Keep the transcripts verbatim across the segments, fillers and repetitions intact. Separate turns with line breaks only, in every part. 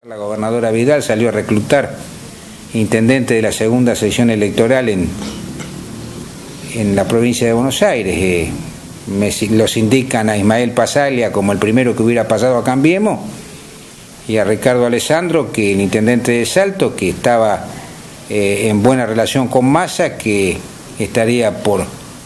La gobernadora Vidal salió a reclutar intendente de la segunda sección electoral en, en la provincia de Buenos Aires. Eh, me, los indican a Ismael Pasaglia como el primero que hubiera pasado a Cambiemos, y a Ricardo Alessandro, que el intendente de Salto, que estaba eh, en buena relación con Massa, que estaría por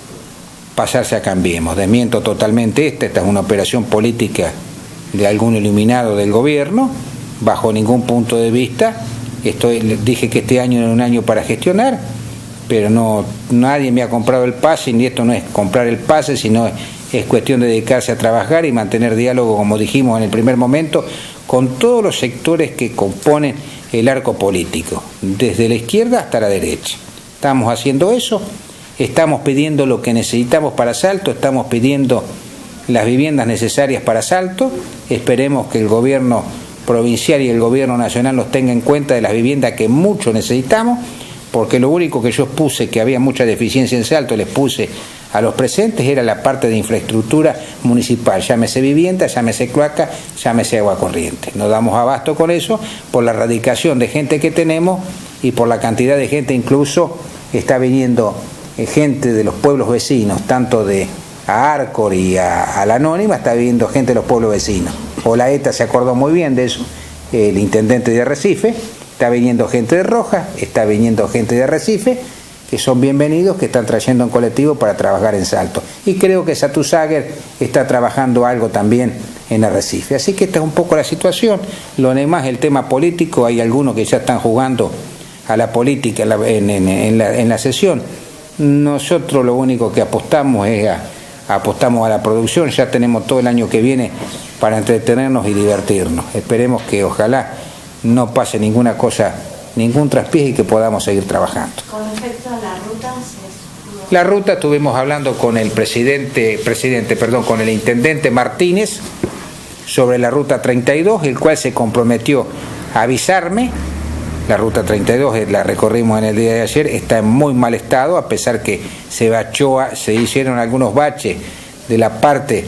pasarse a Cambiemos. Desmiento totalmente esta, esta es una operación política de algún iluminado del gobierno. Bajo ningún punto de vista. Estoy, dije que este año era un año para gestionar, pero no, nadie me ha comprado el pase, y esto no es comprar el pase, sino es, es cuestión de dedicarse a trabajar y mantener diálogo, como dijimos en el primer momento, con todos los sectores que componen el arco político, desde la izquierda hasta la derecha. Estamos haciendo eso, estamos pidiendo lo que necesitamos para Salto, estamos pidiendo las viviendas necesarias para Salto. Esperemos que el gobierno provincial y el gobierno nacional nos tenga en cuenta de las viviendas que mucho necesitamos, porque lo único que yo puse que había mucha deficiencia en Salto, les puse a los presentes, era la parte de infraestructura municipal, llámese vivienda, llámese cloaca, llámese agua corriente. No damos abasto con eso por la radicación de gente que tenemos y por la cantidad de gente, incluso está viniendo gente de los pueblos vecinos, tanto de a Arcor y a, a la Anónima, está viniendo gente de los pueblos vecinos. Olaeta se acordó muy bien de eso, el intendente de Arrecife, está viniendo gente de Rojas, está viniendo gente de Arrecife, que son bienvenidos, que están trayendo un colectivo para trabajar en Salto. Y creo que Satusager está trabajando algo también en Arrecife. Así que esta es un poco la situación. Lo demás, el tema político, hay algunos que ya están jugando a la política en la, en, en, en la, en la sesión. Nosotros lo único que apostamos es a apostamos a la producción, ya tenemos todo el año que viene para entretenernos y divertirnos. Esperemos que ojalá no pase ninguna cosa, ningún traspié, y que podamos seguir trabajando.
Con respecto a la ruta, ¿se...
La ruta estuvimos hablando con el presidente, presidente, perdón, con el intendente Martínez sobre la ruta treinta y dos, el cual se comprometió a avisarme. La ruta treinta y dos la recorrimos en el día de ayer, está en muy mal estado, a pesar que se bachó, se hicieron algunos baches de la parte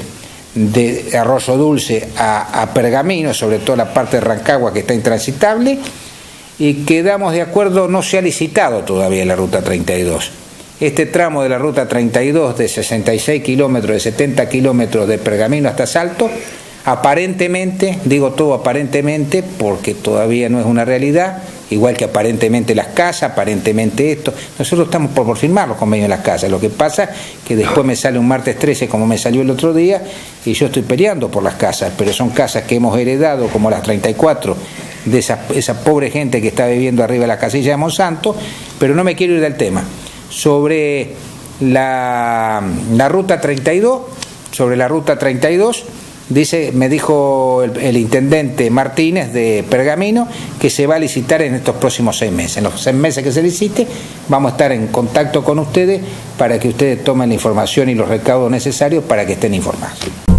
de Arroyo Dulce a, a Pergamino, sobre todo la parte de Rancagua, que está intransitable, y quedamos de acuerdo, no se ha licitado todavía la ruta treinta y dos. Este tramo de la ruta treinta y dos de sesenta y seis kilómetros, de setenta kilómetros de Pergamino hasta Salto, aparentemente, digo todo aparentemente porque todavía no es una realidad, igual que aparentemente las casas, aparentemente esto, nosotros estamos por, por firmar los convenios de las casas. Lo que pasa que después me sale un martes trece como me salió el otro día, y yo estoy peleando por las casas, pero son casas que hemos heredado, como las treinta y cuatro de esa, esa pobre gente que está viviendo arriba de la casilla de Monsanto. Pero no me quiero ir del tema. Sobre la, la ruta treinta y dos, sobre la ruta treinta y dos, dice, me dijo el, el intendente Martínez de Pergamino que se va a licitar en estos próximos seis meses. En los seis meses que se licite vamos a estar en contacto con ustedes para que ustedes tomen la información y los recaudos necesarios para que estén informados.